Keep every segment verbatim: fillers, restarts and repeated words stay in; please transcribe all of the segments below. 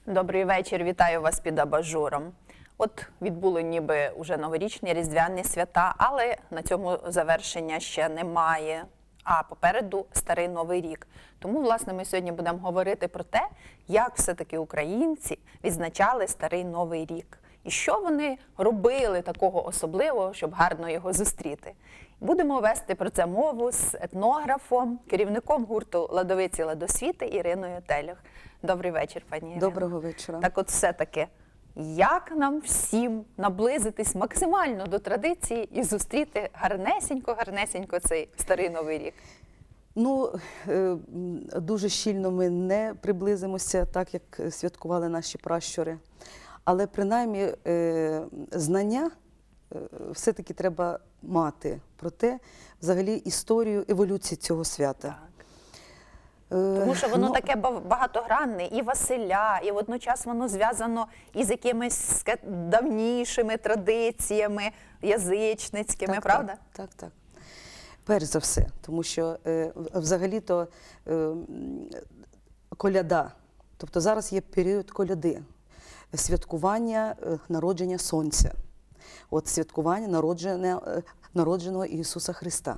Добрий вечір, вітаю вас під абажуром. От відбули ніби уже новорічні, різдвяні свята, але на цьому завершення ще немає. А попереду Старий Новий рік. Тому, власне, ми сьогодні будемо говорити про те, як все-таки українці відзначали Старий Новий рік. І що вони робили такого особливого, щоб гарно його зустріти. Будемо вести про це мову з етнографом, керівником гурту «Ладовиці Ладосвіти» Іриною Телях. Добрий вечір, пані Ірино. Доброго вечора. Так от все-таки, як нам всім наблизитись максимально до традиції і зустріти гарнесенько-гарнесенько цей Старий Новий рік? Ну, дуже щільно ми не приблизимося, так як святкували наші пращури. Але принаймні знання все-таки треба мати про те, взагалі, історію еволюції цього свята. Так. Тому що воно ну, таке багатогранне, і Василя, і водночас воно зв'язано із якимись давнішими традиціями, язичницькими, так, правда? Так, так, так. Перш за все, тому що е, взагалі-то е, коляда, тобто зараз є період коляди, святкування е, народження Сонця, от святкування народження, е, народженого Ісуса Христа.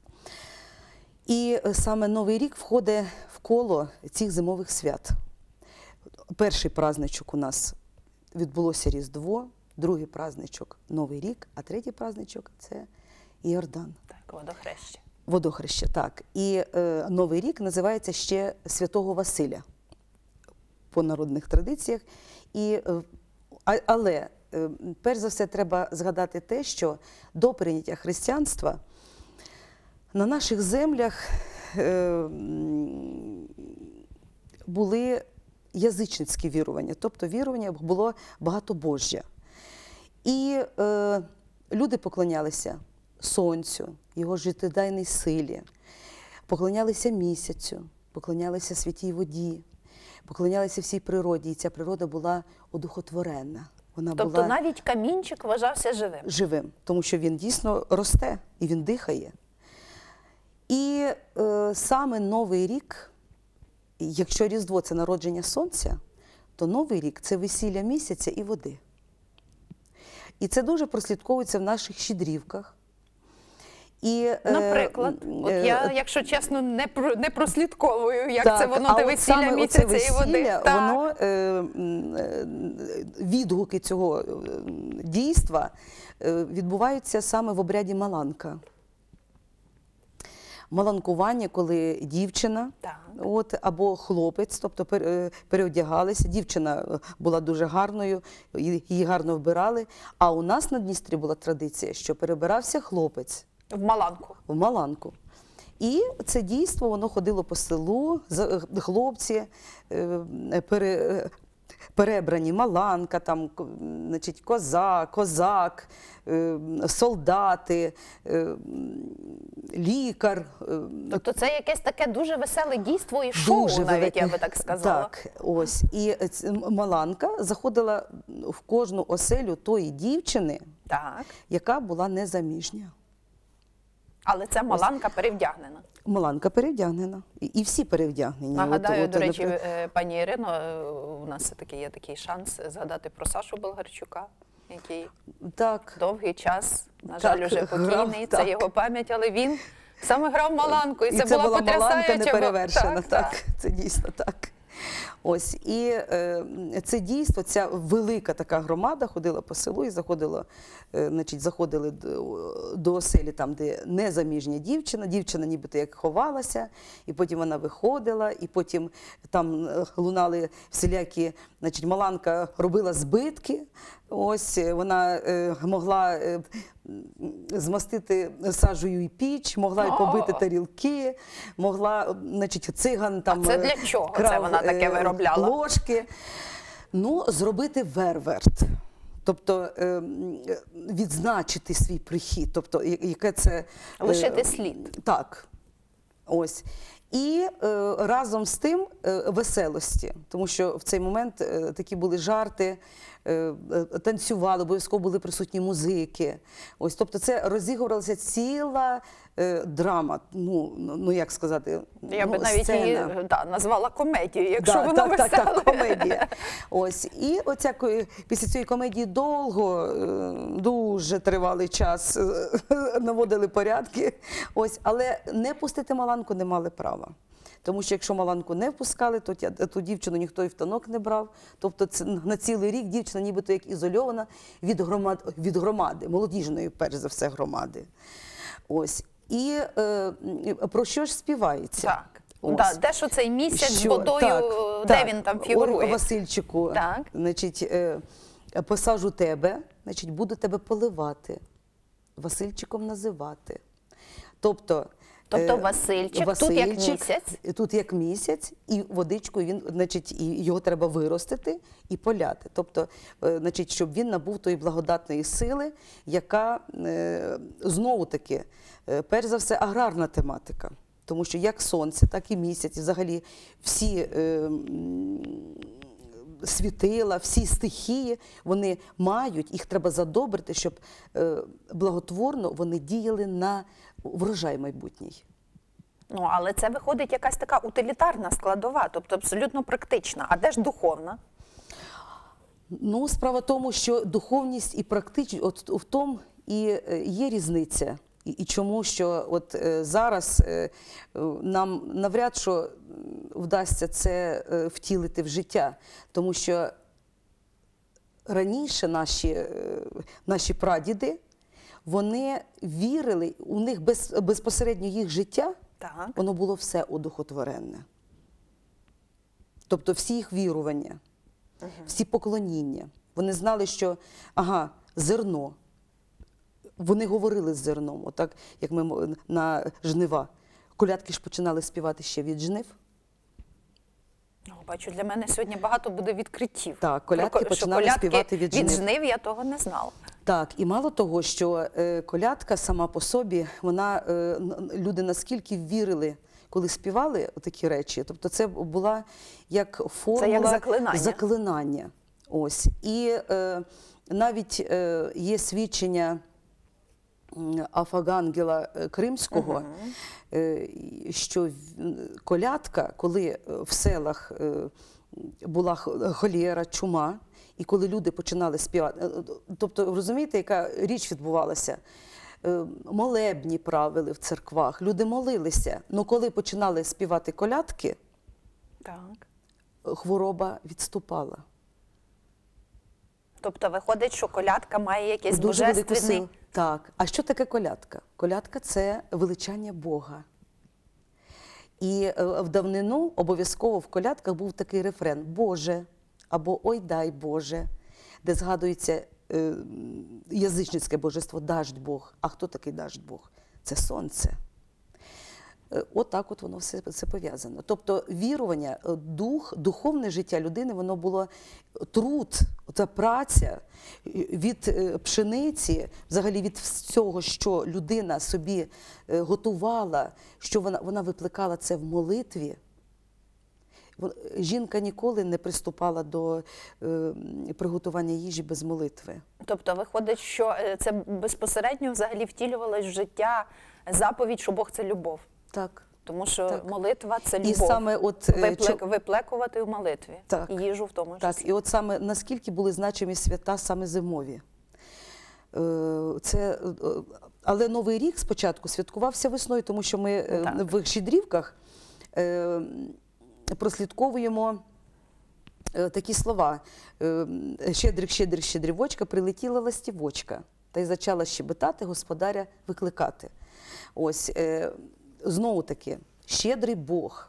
І саме Новий рік входить в коло цих зимових свят. Перший праздничок у нас відбулося Різдво, другий праздничок – Новий рік, а третій праздничок – це Йордан. Так, водохреща. Водохреща, так. І е, Новий рік називається ще Святого Василя по народних традиціях. І, е, але, е, перш за все, треба згадати те, що до прийняття християнства на наших землях е, були язичницькі вірування, тобто вірування було багатобожжя. І е, люди поклонялися сонцю, його життєдайній силі, поклонялися місяцю, поклонялися святій воді, поклонялися всій природі, і ця природа була одухотворенна. Вона тобто була навіть камінчик вважався живим? Живим, тому що він дійсно росте і він дихає. І е, саме Новий рік, якщо Різдво – це народження Сонця, то Новий рік – це весілля місяця і води. І це дуже прослідковується в наших щедрівках. І, Наприклад, е, от я, якщо чесно, не, про, не прослідковую, як так, це воно, те весілля місяця весілля, і води. Так. Воно, е, відгуки цього дійства е, відбуваються саме в обряді Маланка. Маланкування, коли дівчина от, або хлопець, тобто переодягалися, дівчина була дуже гарною, її гарно вбирали, а у нас на Дністрі була традиція, що перебирався хлопець. В Маланку. В Маланку. І це дійство, воно ходило по селу, хлопці пере, перебрані, Маланка, там, значить, коза, козак, солдати, лікар. Тобто це якесь таке дуже веселе дійство і шоу, дуже навіть, велике. я би так сказала. Так, ось. І Маланка заходила в кожну оселю тої дівчини, так, яка була незаміжня. Але це Маланка перевдягнена. Маланка перевдягнена. І, і всі перевдягнені. Нагадаю, от, до от, речі, наприклад... пані Ірино, у нас все-таки є такий шанс згадати про Сашу Болгарчука, який так. довгий час, на так, жаль, уже покійний, це так. його пам'ять, але він саме грав Маланку, і, і це, це була була потрясаюча. Маланка неперевершена, так, так, так, це дійсно так. Ось, і е, це дійство, ця велика така громада ходила по селу і заходила, е, значить, заходили до, до оселі, там, де незаміжня дівчина, дівчина нібито як ховалася, і потім вона виходила, і потім там лунали всілякі, значить, Маланка робила збитки, ось, вона е, могла е, змастити сажею і піч, могла і побити тарілки, могла, значить, циган там... А це для чого крав, це вона таке виробляла? Ложки. Ну, зробити верверт. Тобто відзначити свій прихід. Тобто, яке це... Лишити слід. Так. Ось. І е, разом з тим е, веселості, тому що в цей момент е, такі були жарти, е, е, танцювали, обов'язково були присутні музики. Ось, тобто це розігрувалася ціла е, драма, ну, ну як сказати, Я ну, би навіть сцена. її да, назвала комедією, якщо Да, вона так, весела. так, так, комедія. Ось. І оця, ко- після цієї комедії довго, е, дуже тривалий час е, наводили порядки. Ось. Але не пустити Маланку не мали права. Тому що якщо Маланку не впускали, то тя- ту дівчину ніхто і в танок не брав. Тобто це на цілий рік дівчина нібито як ізольована від громад, від громади, молодіжної, перш за все, громади. Ось. І е, про що ж співається? Так. Ось. Да, де ж оцей місяць з Що? водою, Так, де так. він там Ой, фігурує? Васильчику, Так. значить, е, посажу тебе, значить, буду тебе поливати, Васильчиком називати. Тобто, Тобто е, Васильчик, тут як місяць. тут як місяць, і водичкою він, значить, і його треба виростити і поляти. Тобто, е, значить, щоб він набув тої благодатної сили, яка е, знову таки, е, перш за все, аграрна тематика. Тому що як сонце, так і місяць, і взагалі всі е, м, світила, всі стихії, вони мають, їх треба задобрити, щоб е, благотворно вони діяли на врожай майбутній. Ну, але це виходить якась така утилітарна складова, тобто абсолютно практична. А де ж духовна? Ну, справа в тому, що духовність і практичність, от в тому і е, є різниця. І, і чому, що от е, зараз е, е, нам навряд що м, вдасться це е, втілити в життя, тому що раніше наші, е, наші прадіди, вони вірили, у них без, безпосередньо їх життя, Так. воно було все одухотворене. Тобто всі їх вірування, всі поклоніння. Вони знали, що, ага, зерно. Вони говорили з зерном, отак, як ми м- на жнива. Колядки ж починали співати ще від жнив. О, бачу, для мене сьогодні багато буде відкриттів. Так, колядки Про ко- що починали колядки співати від від жнив. жнив, я того не знала. Так, і мало того, що е, колядка сама по собі, вона, е, н- люди наскільки вірили, коли співали такі речі, тобто це була як формула як заклинання. заклинання. Ось. І е, навіть е, є свідчення м, Афагангела е, Кримського, е, що в- колядка, коли е, в селах е, була х- холєра, чума, і коли люди починали співати, е, тобто, розумієте, яка річ відбувалася? Е, Молебні правили в церквах, люди молилися, але коли починали співати колядки, Так. хвороба відступала. Тобто виходить, що колядка має якийсь Дуже велику божественний... силу. Так. А що таке колядка? Колядка – це величання Бога. І е, в давнину обов'язково в колядках був такий рефрен «Боже» або «Ой дай Боже», де згадується е, язичницьке божество «Даждь Бог». А хто такий Даждь Бог? Це сонце. Е, Отак от воно все, все пов'язано. Тобто вірування, е, дух, духовне життя людини, воно було труд, ця праця е, від е, пшениці, взагалі від всього, що людина собі е, готувала, що вона, вона викликала це в молитві. Вон- Жінка ніколи не приступала до е, приготування їжі без молитви. Тобто виходить, що е, це безпосередньо взагалі втілювалось в життя заповідь, що Бог – це любов. Так. Тому що Так. молитва – це І любов. саме от, е, Виплек, чо- Виплекувати в молитві. Так. І їжу в тому Так, числі. і от саме наскільки були значимі свята саме зимові. Е, Це, е, але Новий рік спочатку святкувався весною, тому що ми е, Так. в щедрівках е, прослідковуємо е, такі слова. Е, «Щедрик, щедрик, щедрівочка, прилетіла ластівочка, та й зачала щебетати, господаря викликати». Ось, е, знову таки, щедрий Бог,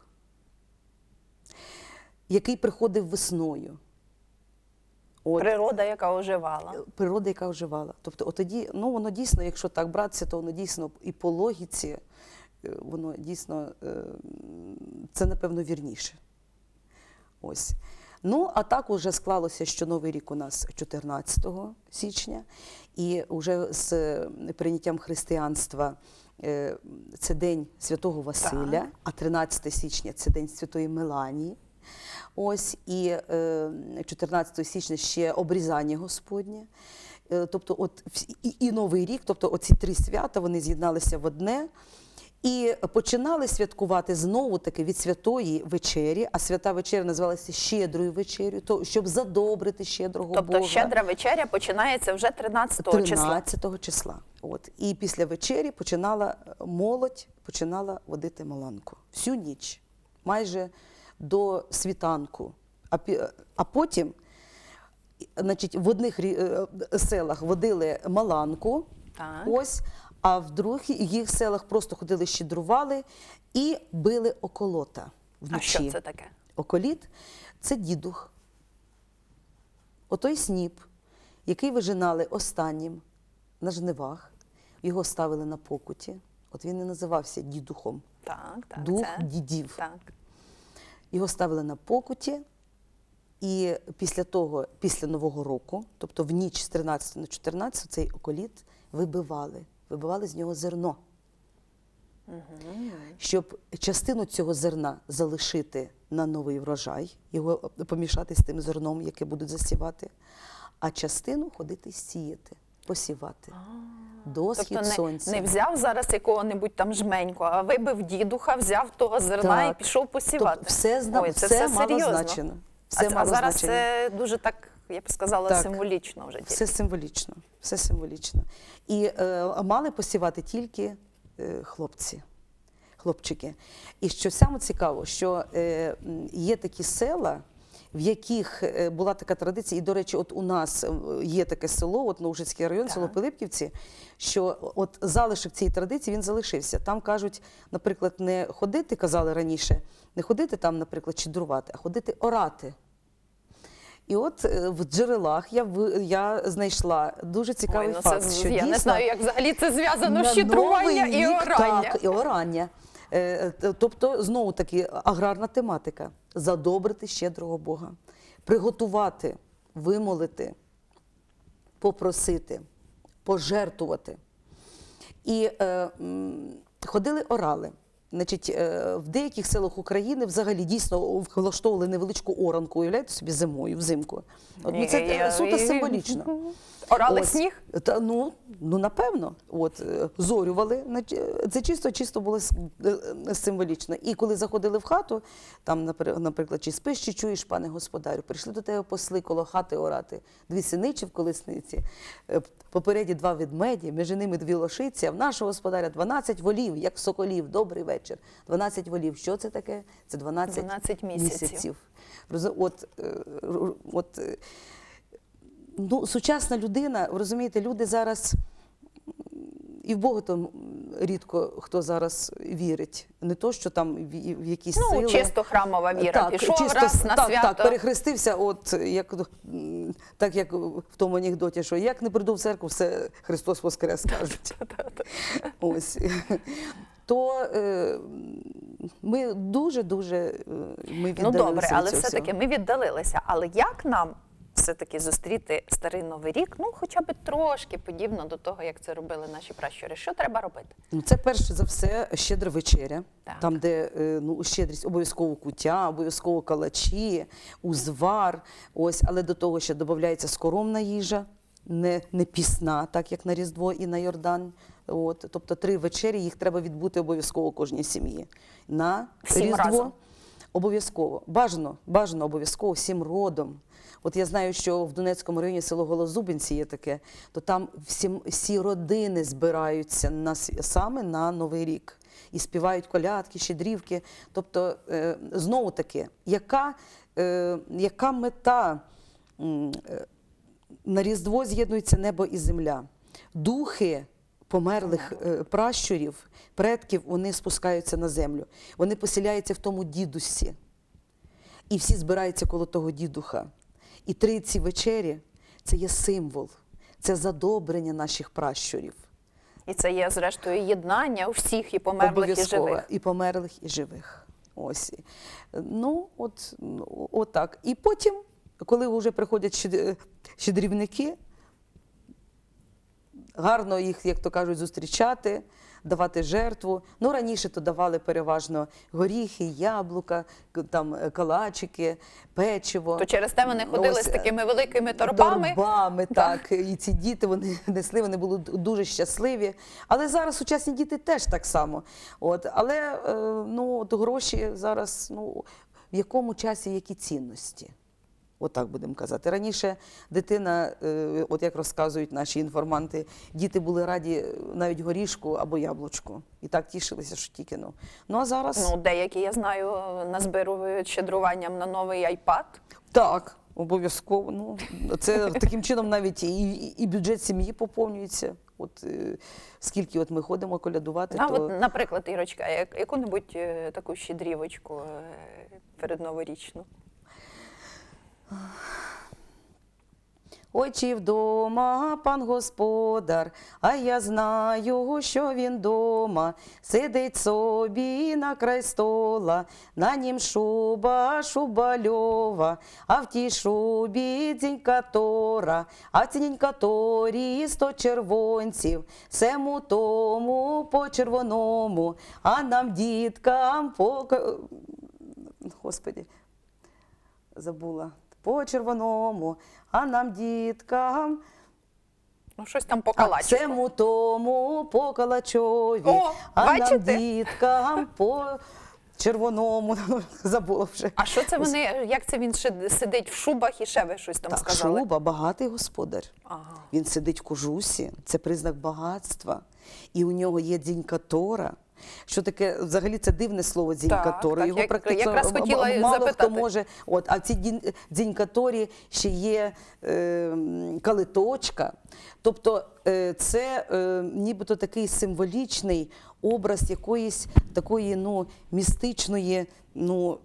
який приходив весною. От, Природа, яка оживала. природа, яка оживала. Тобто, от тоді, ну воно дійсно, якщо так братися, то воно дійсно і по логіці, е, воно дійсно, е, це напевно вірніше. Ось. Ну, а так уже склалося, що Новий рік у нас чотирнадцятого січня, і вже з е, прийняттям християнства е, це День Святого Василя, Так. а тринадцятого січня це День Святої Меланії. Ось, і е, чотирнадцятого січня ще обрізання Господнє. Е, тобто, от, всі- і, і Новий рік, тобто оці три свята, вони з'єдналися в одне. І починали святкувати знову-таки від Святої Вечері, а Свята Вечеря називалася Щедрою вечерю, то, щоб задобрити щедрого Тобто Бога. щедра вечеря починається вже тринадцятого числа. тринадцятого числа. От. І після вечері починала молодь, починала водити маланку. Всю ніч, майже до світанку. А, пі- а потім, значить, в одних рі- е, селах водили маланку, Так. ось, а в других їх селах просто ходили, щедрували і били околота А вночі. що це таке? Околіт – це дідух. Отой сніп, який вижинали останнім на жнивах, його ставили на покуті. От він і називався дідухом. Так, так. Дух це... дідів. Так. Його ставили на покуті, і після того, після Нового року, тобто в ніч з тринадцятого на чотирнадцяте, цей околіт вибивали. Вибивали з нього зерно. Щоб частину цього зерна залишити на новий врожай, його помішати з тим зерном, яке будуть засівати, а частину ходити сіяти, посівати. До схід Тобто не, сонця. не взяв зараз якого-небудь там жменьку, а вибив дідуха, взяв того зерна Так. і пішов посівати. Тобто все, зна... Ой, це все, все мало серйозно. значено. А, Все це- а мало зараз значення. це дуже так, я б сказала, Так. символічно вже тільки. Все символічно, все символічно. І е, мали посівати тільки е, хлопці, хлопчики. І що саме цікаво, що е, м, є такі села, в яких е, була така традиція, і, до речі, от у нас е, є таке село, от Новожицький район, Так. село Пилипківці, що от залишок цієї традиції, він залишився. Там кажуть, наприклад, не ходити, казали раніше, не ходити там, наприклад, щедрувати, а ходити орати. І от е, в джерелах я, в- я знайшла дуже цікавий Ой, ну факт, це, що я дійсно не знаю, як взагалі це зв'язано на з щедрування Новий і рік, орання. Так, і орання. Е, т- Тобто, знову таки, аграрна тематика. Задобрити щедрого Бога. Приготувати, вимолити, попросити, пожертвувати. І е, м, ходили орали. Значить, е, в деяких селах України взагалі дійсно влаштовували невеличку оранку, уявляєте собі, зимою, взимку. От, ну, це е, суто символічно. Орали Ось. сніг? Та, ну, ну, напевно. От, е, зорювали. Нач- Це чисто, чисто було с- е, символічно. І коли заходили в хату, там, напри- наприклад, чи спиш, чи чуєш, пане господарю, прийшли до тебе посли коло хати орати. Дві синичі в колесниці, е, попереді два ведмеді, між ними дві лошиці, а в нашого господаря дванадцять волів, як соколів. Добрий вечір. дванадцять волів. Що це таке? Це дванадцять, дванадцять місяців. Розу- От, е, р- от, е, ну, сучасна людина, ви розумієте, люди зараз, і в Бога там рідко хто зараз вірить. Не то, що там в, в якісь Ну, сили. чисто храмова віра. Пішов чисто, раз на так, свято. Так, перехрестився, от, як, м, так як в тому анекдоті, що як не прийду в церкву, все Христос воскрес, кажуть. Ось. То е, ми дуже-дуже е, ми Ну віддалилися добре, але від цього все-таки всього. ми віддалилися. Але як нам все-таки зустріти старий Новий рік, ну хоча б трошки подібно до того, як це робили наші пращури? Що треба робити? Ну, це перше за все щедра вечеря, Так. там, де е, ну, щедрість, обов'язково куття, обов'язково калачі, узвар. Ось, але до того ще додається скоромна їжа, не, не пісна, так як на Різдво і на Йордан. От, тобто три вечері, їх треба відбути обов'язково кожній сім'ї. На Всім Різдво разом? обов'язково. Бажано, бажано обов'язково всім родом. От я знаю, що в Донецькому районі село Голозубинці є таке, то там всі, всі родини збираються на, сві- саме на Новий рік. І співають колядки, щедрівки. Тобто, е, знову таки, яка, е, яка мета? М, е, На Різдво з'єднується небо і земля. Духи померлих е, пращурів, предків, вони спускаються на землю. Вони поселяються в тому дідусі. І всі збираються коло того дідуха. І три ці вечері – це є символ, це задобрення наших пращурів. І це є, зрештою, єднання у всіх і померлих, і Обов'язково. живих. І померлих, і живих. Ось. Ну, от, ну, от так. І потім, коли вже приходять щед- щедрівники, гарно їх, як то кажуть, зустрічати, давати жертву. Ну, раніше то давали переважно горіхи, яблука, к- там е, калачики, печиво. То через те вони ходили Ось, з такими великими торбами. Торбами, Да. так. І ці діти вони несли, вони були дуже щасливі. Але зараз сучасні діти теж так само. От, але е, ну, от гроші зараз, ну, в якому часі які цінності? Отак будемо казати. Раніше дитина, е, от як розказують наші інформанти, діти були раді навіть горішку або яблучку. І так тішилися, що тільки ну. Ну а зараз Ну, деякі, я знаю, назбирують щедруванням на новий айпад. так, обов'язково. Ну, це таким чином навіть і, і, і бюджет сім'ї поповнюється. От е, скільки от ми ходимо колядувати, А то от, наприклад, Ірочка, як- яку-небудь е, таку щедрівочку е, передноворічну. ой, чи вдома пан господар, а я знаю, що він дома. Сидить собі на край стола, на нім шуба, шуба льова, а в тій шубі дзінька тора, а в цінька торі сто червонців, сему тому по червоному, а нам діткам по... Господи, забула. По червоному, а нам діткам, Ну, щось там по а калачику. цему тому по калачові, О, а нам бачите? діткам по червоному, забула вже. А що це вони, як це він ще сидить в шубах і ще ви щось там Так, сказали? шуба, багатий господар. Ага. Він сидить в кожусі, це признак багатства. І у нього є дзінька тора. Що таке, взагалі, це дивне слово дзінька Так, тора. так, Його як- практично якраз м- хотіла м- мало хто запитати. може. От, а в цій дін- дзінька торі ще є е, м, калиточка. Тобто е, це е, нібито такий символічний образ якоїсь такої ну, містичної, ну,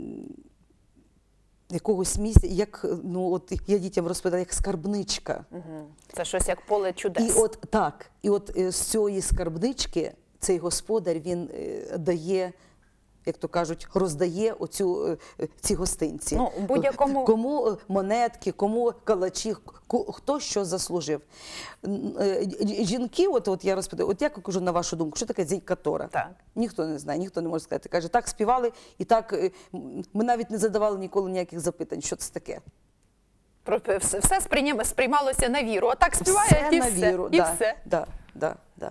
якогось місця, як, ну, от я дітям розповідала, як скарбничка. Мгм. Це щось як поле чудес. І от так, і от е, з цієї скарбнички цей господар, він е, дає, як то кажуть, роздає оцю, е, ці гостинці. Ну, в будь-якому- Кому е, монетки, кому калачі, ку- хто що заслужив. Н- е, ж- Жінки, от, от я розповідаю, от як я кажу, на вашу думку, що таке дзінька тора? Так. Ніхто не знає, ніхто не може сказати. Каже, так співали, і так, е, м, ми навіть не задавали ніколи ніяких запитань, що це таке. Про- Все, все сприйня- сприймалося на віру. Отак співають Все і на все. віру, І да, все. Да, да, да.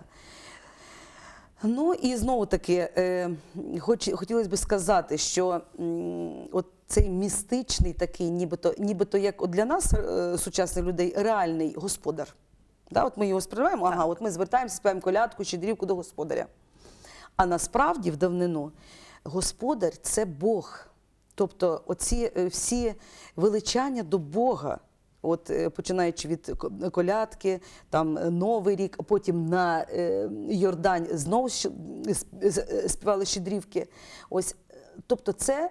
Ну і знову таки, е, хоч, хотілося б сказати, що м, от цей містичний такий, нібито, нібито як от для нас, е, сучасних людей, реальний господар. Да, от ми його сприймаємо, ага, от ми звертаємося, співаємо колядку, щедрівку до господаря. А насправді в давнину господар – це Бог. Тобто оці е, всі величання до Бога, от е, починаючи від ко- колядки, там е, Новий рік, потім на е, Йордань знову щ- сп- з- е, співали щедрівки. Ось, е, тобто це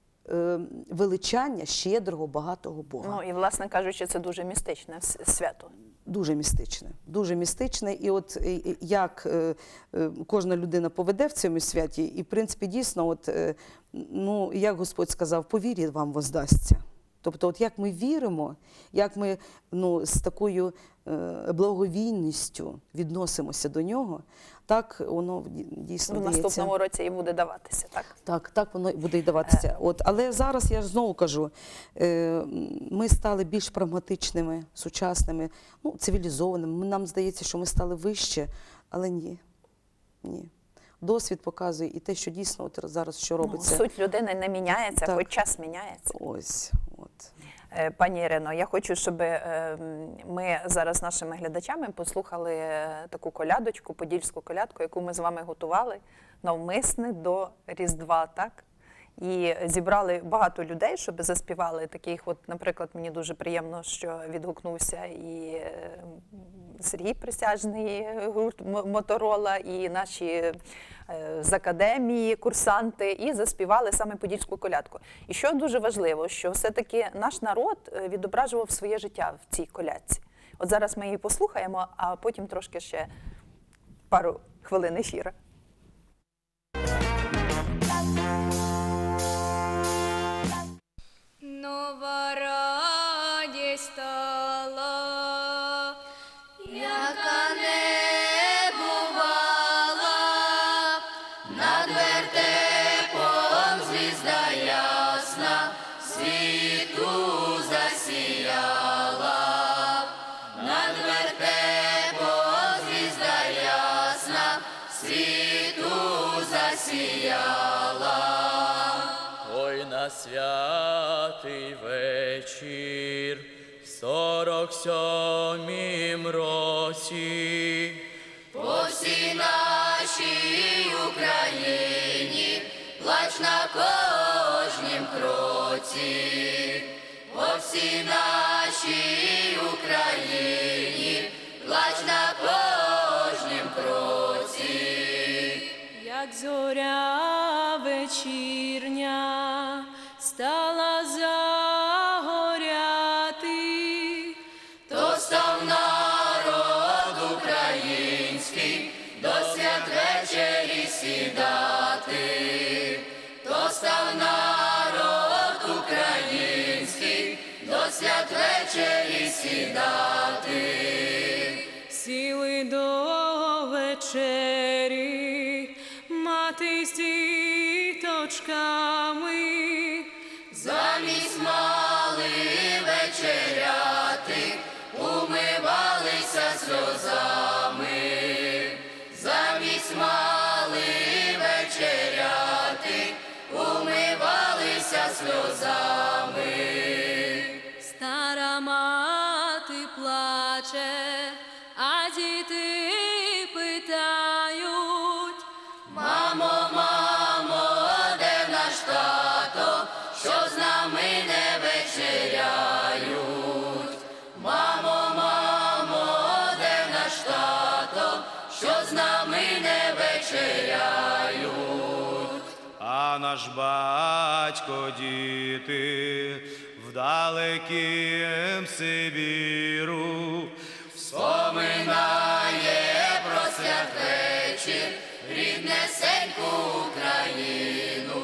е, величання щедрого, багатого Бога. Ну і, власне кажучи, це дуже містичне с- свято. Дуже містичне, дуже містичне. І от е, е, як е, е, кожна людина поведе в цьому святі, і в принципі дійсно, от, е, ну, як Господь сказав, по вірі вам воздасться. Тобто, от як ми віримо, як ми ну, з такою е, благовійністю відносимося до нього, так воно дійсно В дається. наступному році і буде даватися, так? Так, так воно і буде й даватися. От, але зараз я ж знову кажу, е, ми стали більш прагматичними, сучасними, ну, цивілізованими. Нам здається, що ми стали вище, але ні. Ні. Досвід показує і те, що дійсно от зараз що Ну, робиться. суть людини не міняється, Так. хоч час міняється. Ось, от. Е, Пані Ірино, я хочу, щоб е, ми зараз з нашими глядачами послухали е, таку колядочку, подільську колядку, яку ми з вами готували навмисне до Різдва, так? І зібрали багато людей, щоб заспівали таких. От, наприклад, мені дуже приємно, що відгукнувся і е, Сергій Присяжний, гурт М- Моторола, і наші е, з академії, курсанти, і заспівали саме подільську колядку. І що дуже важливо, що все-таки наш народ е, відображував своє життя в цій колядці. От зараз ми її послухаємо, а потім трошки ще пару хвилин ефіру. нова радість стала, яка не бувала, над вертепом звізда ясна, світу засіяла, над вертепом звізда ясна, світу засіяла. Ой, на святий вечір, в сорок сьомім році, По всій нашій Україні плач на кожнім кроці, по всій нашій Україні плач на кожнім кроці. Як зоря вечірня стала загоряти, то став народ український до свят вечері сідати, то став народ український до свят вечері сідати. Сіли до вечері мати з діточками, замість мали вечеряти, умивалися сльозами, замість мали вечеряти, умивалися сльозами. Стара мати плаче, а діти питають: мамо, мамо, де наш тато, що з нами не вечеряють? Мамо, мамо, де наш тато, що з нами не вечеряють? А наш батько діти в далекім Сибіру Вспоминає про святвечір ріднесеньку Україну,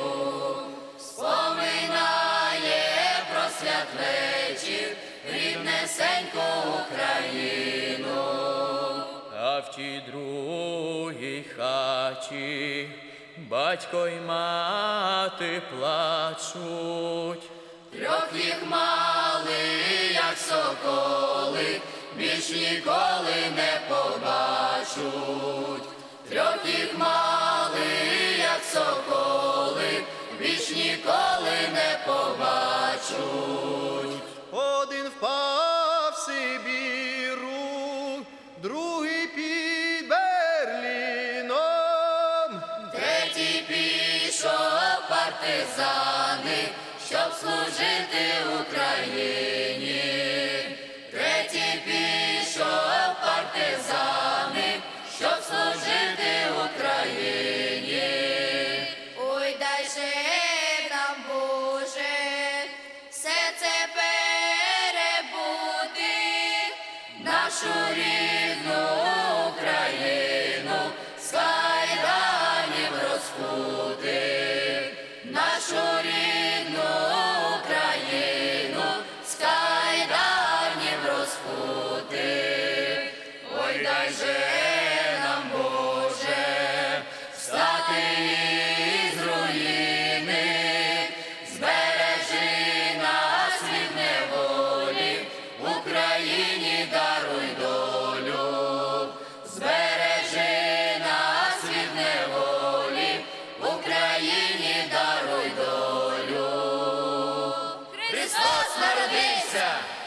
вспоминає про святвечір ріднесеньку Україну. а в тій другій хаті батько й мати плачуть. Трьох їх мали, як соколи, більш ніколи не побачуть. Трьох їх мали, як соколи, більш ніколи не побачуть. один впав в Сибіру, другий під Берліном, Третій пішов партизани, щоб служити Україні. Третій пішов партизани, щоб служити Україні. Ой, дай же нам, Боже, все це перебути, нашу рідну Україну з кайданів розкути, нашу рідну Україну з кайданів розкути. Ой, дай же нам, Боже, встати із руїни, збережи нас від неволі, Україні даруй долю, збережи нас від неволі, Україні даруй долю. Христос народився!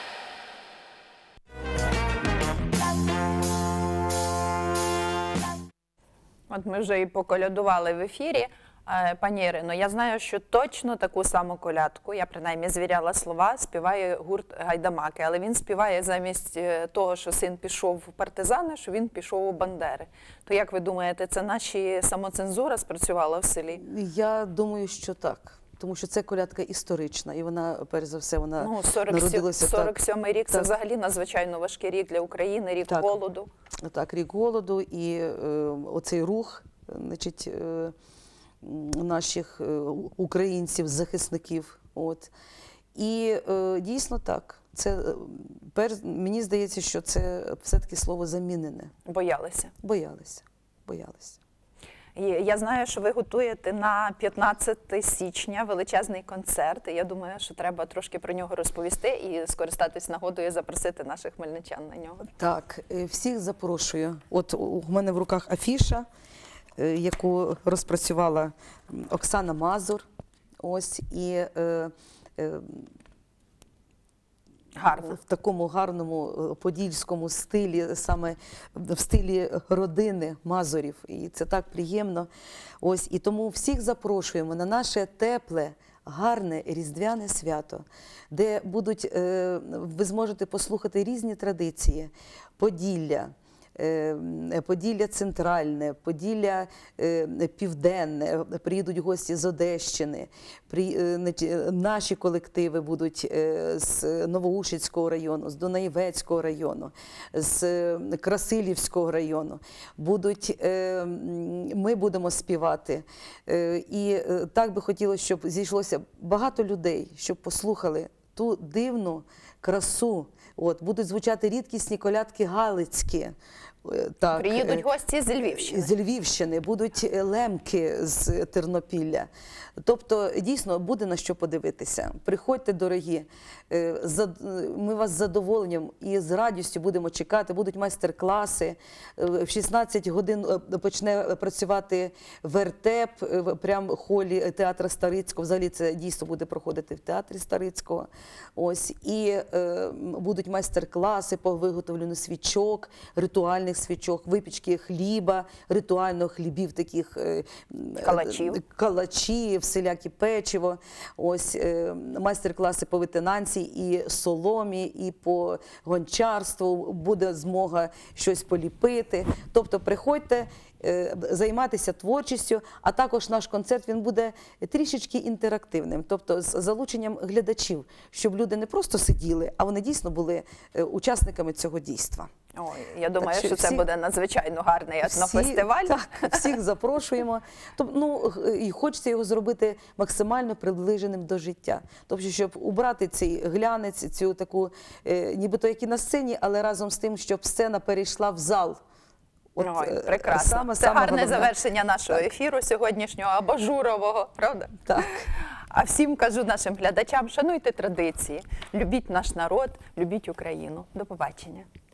От ми вже і поколядували в ефірі. Е, Пані Ірино, я знаю, що точно таку саму колядку, я принаймні звіряла слова, співає гурт Гайдамаки, але він співає замість е, того, що син пішов в партизани, що він пішов у Бандери. То як ви думаєте, це наші самоцензура спрацювала в селі? Я думаю, що так. Тому що це колядка історична, і вона, перш за все, вона Ну, сорок сім, народилася сорок сьомий рік – це так. взагалі надзвичайно важкий рік для України, рік Так. голоду. Так, рік голоду і е, оцей рух, значить, е, наших е, українців, захисників. От. І е, дійсно так. Це, е, перш, мені здається, що це все-таки слово замінене. Боялися. Боялися, боялися. І я знаю, що ви готуєте на п'ятнадцяте січня величезний концерт. І я думаю, що треба трошки про нього розповісти і скористатись нагодою запросити наших хмельничан на нього. Так, е, всіх запрошую. От у у мене в руках афіша, е, яку розпрацювала Оксана Мазур. Ось, і е, е, Гарно. в такому гарному е, подільському стилі, саме в стилі родини Мазурів. І це так приємно. Ось, і тому всіх запрошуємо на наше тепле, гарне різдвяне свято, де будуть, е, ви зможете послухати різні традиції, Поділля, е, Поділля центральне, Поділля е, південне, приїдуть гості з Одещини, при, е, значить, наші колективи будуть е, з Новоушицького району, з Дунаєвецького району, з е, Красилівського району. Будуть, е, м, ми будемо співати. Е, і е, так би хотілося, щоб зійшлося багато людей, щоб послухали ту дивну красу. От, будуть звучати рідкісні колядки галицькі. Е, Так, Приїдуть е, гості з Львівщини. з Львівщини, будуть е, лемки з Тернопілля. Тобто, дійсно, буде на що подивитися. Приходьте, дорогі, е, за- ми вас з задоволенням і з радістю будемо чекати. Будуть майстер-класи. Е, В шістнадцять годин е, почне працювати вертеп е, в прям холі театру Старицького. Взагалі це дійсно буде проходити в театрі Старицького. Ось, і е, м, будуть майстер-класи по виготовленню свічок, ритуальних свічок, випічки хліба, ритуального хлібів таких е, м, Калачів. е, калачі, всілякі печиво, ось е, майстер-класи по витинанці і соломі, і по гончарству, буде змога щось поліпити. Тобто приходьте, е, займатися творчістю, а також наш концерт, він буде трішечки інтерактивним, тобто з залученням глядачів, щоб люди не просто сиділи, а вони дійсно були е, учасниками цього дійства. Ой, я думаю, що що це всі- буде надзвичайно гарний Всі- етнофестиваль. Так, всіх запрошуємо. Тобто, ну, г- і хочеться його зробити максимально приближеним до життя. Тобто, щоб убрати цей глянець, цю таку, е, нібито як і на сцені, але разом з тим, щоб сцена перейшла в зал. От, Ой, е, прекрасно. саме- це саме гарне головне. завершення нашого ефіру сьогоднішнього абажурового, правда? Так. А всім кажу нашим глядачам, шануйте традиції, любіть наш народ, любіть Україну. До побачення.